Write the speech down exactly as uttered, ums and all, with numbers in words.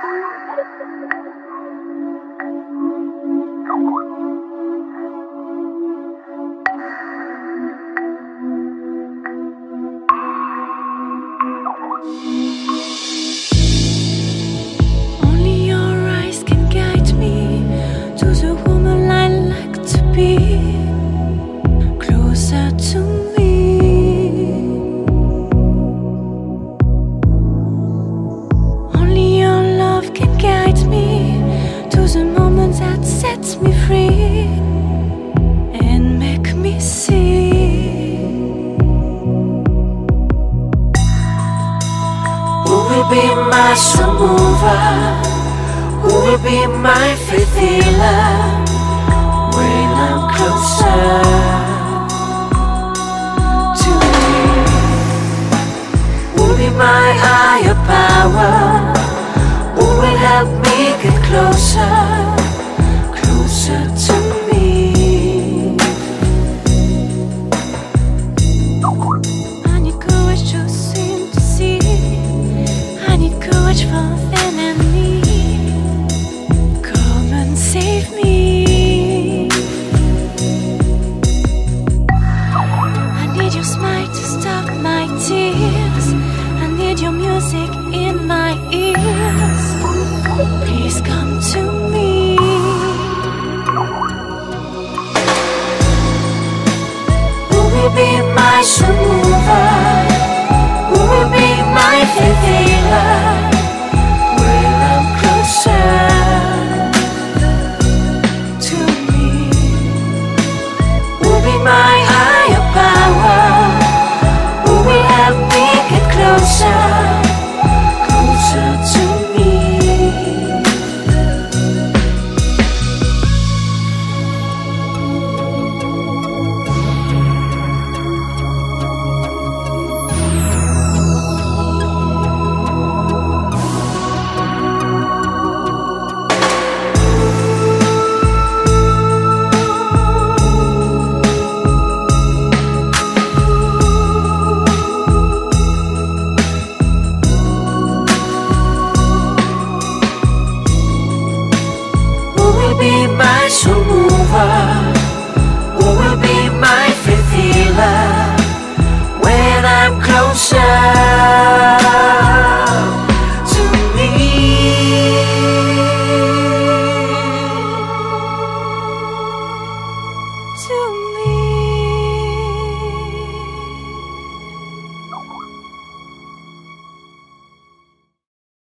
Only your eyes can guide me to the woman I like to be, closer to me. Only your love can guide me to the moment that sets me free and make me see. Who will be my sun mover? Who will be my faith healer when I'm closer to you? Who will be my higher power? Who will help me get closer, closer to me? I need courage to seem to see. I need courage for them and me. Come and save me. I need your smile to stop my tears. I need your music in my ears. Please come to me. Who will be my sun mover? Who will be my faith healer when I'm closer to me? Who will be my higher power? Who will help me get closer, closer to me? Be my soul mover? Who will be my faith healer when I'm closer